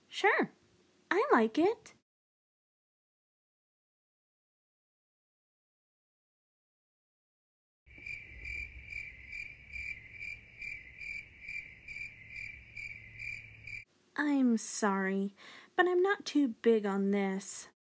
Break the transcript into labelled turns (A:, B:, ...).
A: Sure, I like it. I'm sorry, but I'm not too big on this.